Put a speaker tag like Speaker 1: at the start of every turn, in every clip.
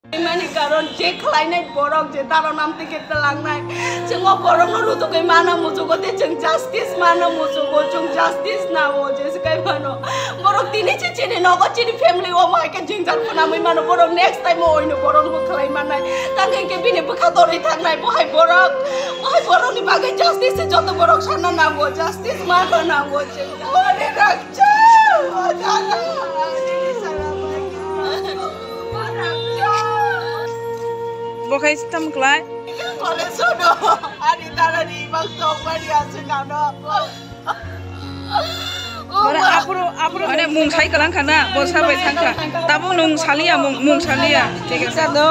Speaker 1: Mani karon je khlainai borok je taro nam te ke talangnai jengo borok no rutukai mana mujugo te jeng justice mana mujugo jeng justice na wo je sekai mano borok tini chini nogo chini family o mai ke jeng jar puna mai mano borok next time o ino borok mo khlai manai tangai ke bini bukha dori thangnai bohai borok ni bagai justice joto borok sana na wo justice mana na wo je ore rakcha adala
Speaker 2: Bokai sistem kelai.
Speaker 1: Kalau sudah hari tara di bangsa beri asyik kano.
Speaker 2: Aku ada mung sai kalang kana, bosa bai tangka. Tabu nung salia mung salia. Tiga satu.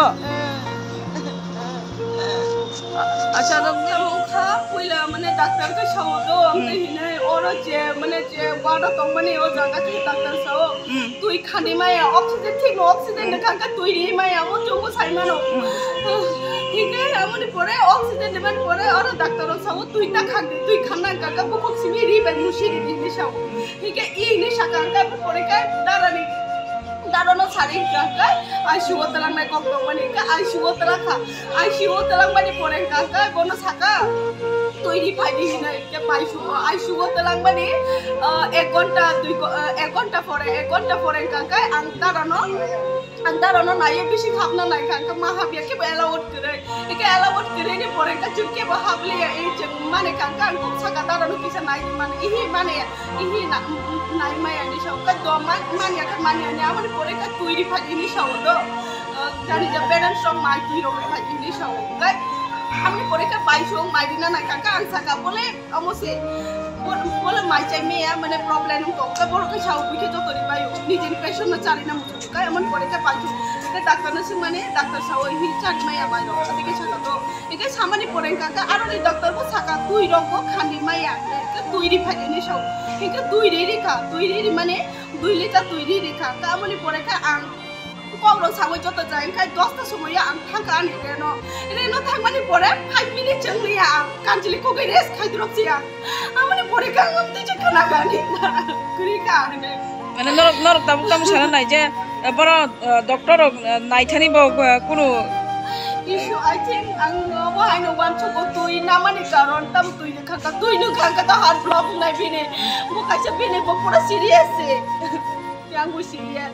Speaker 1: Asyik dia muka, pula mana doktor ke sawo do, ini orang je mana je wadah tong mana orang jaga ke doktor sawo. Tu ikan ni maya oksigen tik oksigen dekat ke tu ini maya, orang jumbo sai mana. Hingga namun di pore oksigen di mana pore orang doktor sawo tu ita khande tu ikhana kakak buku sini riba musi di sini sawo. Hingga ini sakang kakak pore kakak darah ni. Darah no saring kakak, ICU telang naik kokong mana kakak ICU telang kah, ICU telang mana pore kakak kono saka. Tu ini pagi ini ke ICU telang mana, ek घंटा pore kakak antara no naik bisi khapna naik kakak mahabia ke allowed kere ni pore kakak cuci bahabli ya ini mana kakak angkut saka darah no kisah naik mana ini naik maya ni sawo kan doman mana kan mana ni aman pore kakak tu ini pagi ini sawo do dari jaberan song mai tu ini pagi ini sawo kan kami pore kakak paisong mai dina naik kakak ansaka boleh kamu sih boleh macam ni ya, mana problem untuk kau baru kau tahu begitu tu di bayu. Ni jadi passion nak cari nama musuh. Kau aman boleh kau pacu. Kau doktor nasi mana, doktor sawo ini cari maya bayu. Tapi kau cakap tu, ini sama ni boleh kakak. Aru ni doktor pun cakap tu ini rokok khandi maya. Kau tu ini pagi ni sawo. Ini tu ini mana? Tu ini kah? Kau aman ni boleh kau ang. Kau orang sawo jodoh jangan kau dosta semua ya ang thangkan ini no thangkan ni boleh 5 minit jengli ya kan jadi kau kau rest kau terus ya. Aman boleh kan ngerti cakap nak ni, kerika ni.
Speaker 2: Mana norok tamu sana naik je, baru doktor naik thani bawa kuno.
Speaker 1: Issue I think ang wahai no wan cukup tu nama ni karon tam tu ini kakak tu hard block naik bini, bukan sebini pura serius sih. Yang gue serius.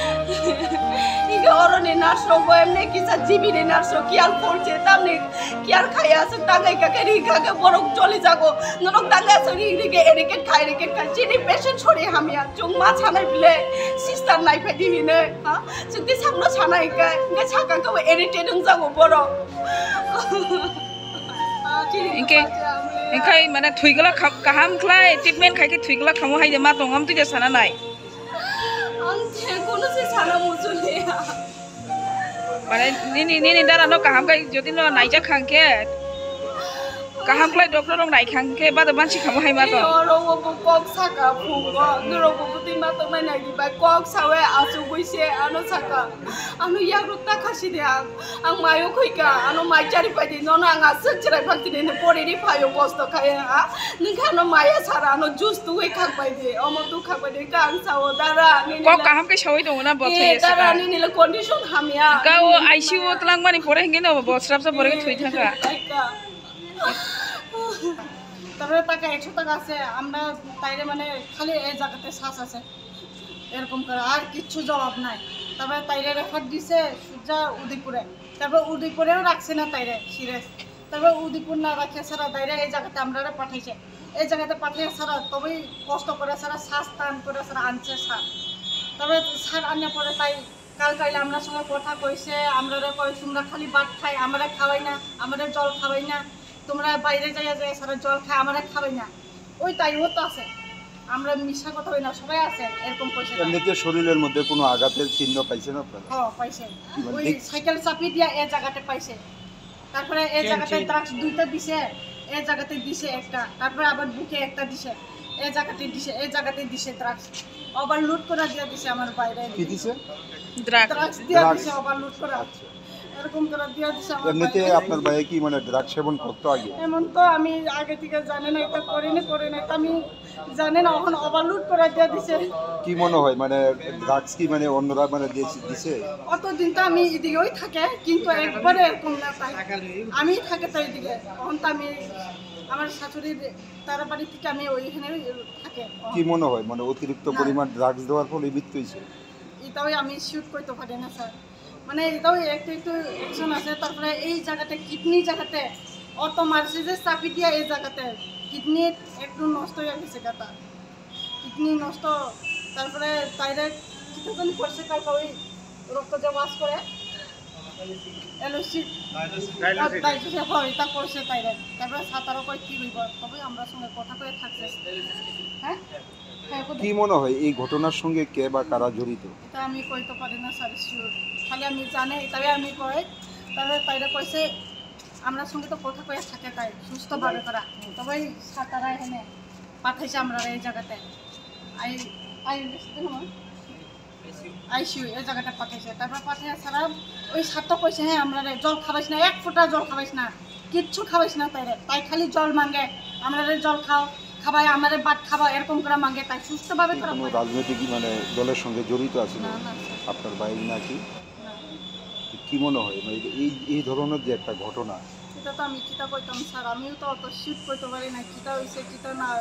Speaker 1: Ini orang ni nurse gue emne kisah jibi ni nurse kian polisi tam ni kian kaya setangga kakak borok joli jago norok tangga suri ini ke eriket kai jadi patient sorry hamia cuma sana bile sister naik pedi bine ha jadi samno sana ikai nggak cakap kau eriket dong jago borok
Speaker 2: Engkai mana thuigala kaham klai treatment kai ke thuigala kamu hai jema tongam tu je sana naik.
Speaker 1: Ante kono se sana musuh ni ya.
Speaker 2: Mana ni darah no kaham kai jadi no naik je khangke. Kaham klai doktor dong naik khangke, batu banci kamu hai mato.
Speaker 1: Orang aku kok saka pungo, orang aku tu mato mana di bawah kok sawe asu guise anu saka, anu yang ruta kasih dia, ang mayu kuika, anu macari padi nona ang asal cerai pagi ni pori ni payo posto kaya, ni kan anu maya sara anu jus tu kak padi, omo tu kak padi kan sawo darah ni.
Speaker 2: Kok kaham kai sawi dong na bot saya.
Speaker 1: Darah ni nila condition hamia.
Speaker 2: Kau ICU telang mana pore hingga no bot serap sa pore thui thangka.
Speaker 1: তারপরে টাকা 100 টাকা আছে আমরা তাইরে মানে খালি এই জায়গাতে শ্বাস আছে এরকম করে আর কিছু জবাব নাই তারপরে তাইরে রেফার দিছে সুজা উদয়পুরে তারপর উদয়পুরেও রাখছে না তাইরে সিরিয়াস তারপর উদয়পুর না রাখে সারা তাইরে এই জায়গাতে আমরা পাঠাইছে এই জায়গাতে পাঠিয়ে সারা তবেই কষ্ট করে সারা শ্বাস টান করে সারা আনছে স্যার তারপরে স্যার আনার পরে তাই কাল আমরা সঙ্গে কথা কইছে আমরা কই তোমরা খালি ভাত খাই আমরা খাওয়াই না আমরা জল খাওয়াই না তোমরা বাইরে যাইয়া যায় সারা জল খায় আমরা খাওয়াই না ওই টাইমও তো আছে আমরা মিশা কথা হই না সবাই আছে এরকম কইছে
Speaker 3: এমনিতে শরীরের মধ্যে কোনো আঘাতের চিহ্ন পাইছেন আপনারা?
Speaker 1: হ্যাঁ পাইছে ওই সাইকেল চাপি দিয়া এই জায়গাতে পাইছে তারপরে এই জায়গাতে ড্রাগস দুইটা দিছে এই জায়গাতে দিছে একটা তারপরে আবার বুকে একটা দিছে এই জায়গাতে দিছে ড্রাগস ওভারলোড করে দিয়া দিছে আমার বাইরে
Speaker 2: ড্রাগস
Speaker 1: দিয়া দিছে ওভারলোড করে এরকম করে দিয়ে দিছে আমার
Speaker 3: এমনিতে
Speaker 1: ভাই।
Speaker 3: আপনার ভাই কি মানে ড্রাগ সেবন করতো আগে?
Speaker 1: এমন তো আমি আগে থেকে জানি না, এটা করিনি তো আমি জানি না, এখন ওভারলোড করে দিয়ে দিছে।
Speaker 3: কি মনে হয় মানে ড্রাগস কি মানে অন্যরা মানে দিছে?
Speaker 1: অতদিন তো আমি এদিকেই থাকে, কিন্তু একবারে এরকম না তাই আমি থাকে তো এদিকে, তখন তো আমি আমার শাশুড়ির তার বাড়ি থেকে আমি ওইখানে থাকে।
Speaker 3: কি মনে হয় মানে অতিরিক্ত পরিমাণ ড্রাগস দেওয়ার ফলে মৃত্যু হয়েছে?
Speaker 1: এটাও আমি শুট করতে পারি না স্যার, মানে এটাও একটু একটু অ্যাকশন আছে। তারপরে এই জায়গাতে কিডনি জায়গাতে অত মারছে যে চাপি দিয়া, এই জায়গাতে কিডনি একটু নষ্ট হয়ে গেছে গাটা, কিডনি নষ্ট। তারপরে তাইরে কিছুদিন করছে কালকে ওই রক্ত যে ওয়াশ করে এলওসি হয় এটা করছে তাইরে। তারপরে সাঁতারও কই কি হইব, তবে আমরা সঙ্গে কথা কয়ে থাকছে। হ্যাঁ হ্যাঁ বুঝলি?
Speaker 3: কি মনে হয় এই ঘটনার সঙ্গে কে বা কারা জড়িত?
Speaker 1: এটা আমি কইতে পারি না স্যার শিওর, খালি আমি জানি তবে আমি কই। তারপরে তাইরা কইছে আমরা সঙ্গে তো কথা কয়ে থাকে তাই সুস্থভাবে করা, তবে সাঁতারা এখানে পাঠাইছে আমরা এই জায়গাতে আইসিউ এই জায়গাটা পাঠাইছে। তারপর পাঠিয়ে সারা ওই সাতটা কইছে হ্যাঁ আমরা জল খাবাইস না, এক ফোঁটা জল খাবাইস না, কিচ্ছু খাবাইস না তাইরে, তাই খালি জল মাঙ্গে, আমরা জল খাও খাবাই, আমাদের ভাত খাওয়া এরকম করে মাঙ্গে, তাই সুস্থভাবে করা
Speaker 3: কোনো
Speaker 1: হয়।
Speaker 3: রাজনৈতিক মানে দলের সঙ্গে জড়িত আছে
Speaker 1: না
Speaker 3: না
Speaker 1: না স্যার,
Speaker 3: আপনার ভাই নাকি?
Speaker 1: না।
Speaker 3: কি মনে হয় মানে এই এই ধরনের যে একটা ঘটনা,
Speaker 1: এটা তো আমি কিতা কইতাম স্যার, আমিও তো অত শুট করতে পারি না, কিতা হয়েছে কিতা না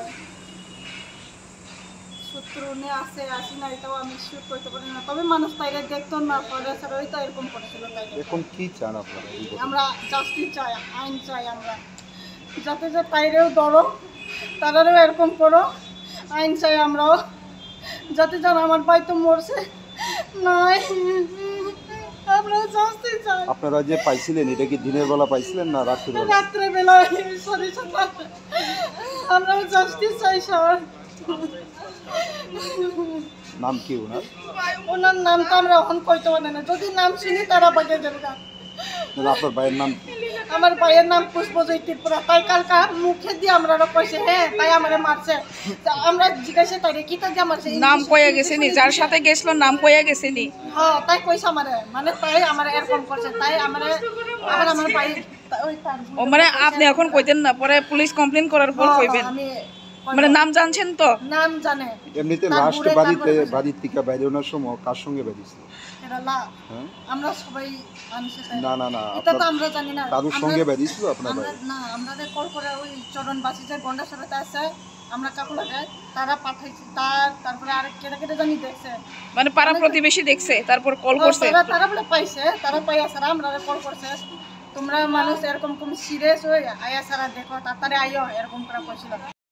Speaker 1: শত্রু নিয়ে আসে আসি না, এটাও আমি শুট করতে পারি না। তবে মানুষ তাইরে দেখতো না, পরে স্যার ওই তো এরকম করেছিল তাইরে।
Speaker 3: এখন কি চান আপনারা এই ঘটনা?
Speaker 1: আমরা জাস্টিস চাই, আইন চাই আমরা, যাতে যে তাইরেও ধরো, তারারও এরকম করো, আইন চাই আমরাও, যাতে যেন আমার ভাই তো মরছে নাই, আমরা জাস্টিস চাই।
Speaker 3: আপনারা যে পাইছিলেন এটা কি দিনের বেলা পাইছিলেন না রাত্রির বেলা?
Speaker 1: রাত্রেবেলা সরি আমরাও জাস্টিস চাই স্যার।
Speaker 3: নাম কি ওনার?
Speaker 1: ওনার নাম তো আমরা এখন কইতে পারি না, যদি নাম শুনি তারা বাগে যাবে না।
Speaker 3: না, আপনার ভাইয়ের নাম কি?
Speaker 1: আমার ভাইয়ের নাম পুষ্পজয় ত্রিপুরা, তাই কালকা মুখে দিয়ে আমরা কইছে হ্যাঁ তাই আমারে মারছে। তা আমরা জিজ্ঞাসা তাইরে কি তাই মারছে,
Speaker 2: নাম কইয়া গেছে নি, যার সাথে গেছিল নাম কইয়া গেছে নি?
Speaker 1: হ্যাঁ তাই কইছে আমারে, মানে তাই আমারে এরকম করছে, তাই আমারে আবার আমার ভাই ওই তার
Speaker 2: ও মানে আপনি এখন কইতেন না, পরে পুলিশ কমপ্লেন করার পর কইবেন?
Speaker 1: আমি
Speaker 2: মানে নাম জানছেন তো?
Speaker 1: নাম জানে
Speaker 3: এমনিতে
Speaker 1: তার
Speaker 3: লাস্ট
Speaker 1: বুড়ে
Speaker 3: বাড়িতে
Speaker 1: তারপরে
Speaker 3: বাড়ির থেকে বাইরে ওনার সময় কার সঙ্গে বেরিয়েছিল?
Speaker 1: এটা লা
Speaker 3: হ্যাঁ
Speaker 1: আমরা সবাই আনছে তাই।
Speaker 3: না না না
Speaker 1: এটা তো
Speaker 3: আপনার
Speaker 1: আমরা জানি না,
Speaker 3: কারোর সঙ্গে বেরিয়েছিল আপনার ভাই?
Speaker 1: আমরা না আমরা কল করে ওই চরণবাসী যে গন্ডা সারাতে আছে আমরা কাকু লাগে তারা পাঠাইছে, তারপরে আরেক কেটে কেটে জানি দেখছে,
Speaker 2: মানে পাড়া প্রতিবেশী দেখছে তারপর কল করছে?
Speaker 1: তারা বলে পাইছে, তারা পাইয়া সারা আমরা কল করছে, তোমরা মানুষ এরকম সিরিয়াস হয়ে আয়া সারা দেখো তাড়াতাড়ি আইও এরকম করে কইছিল।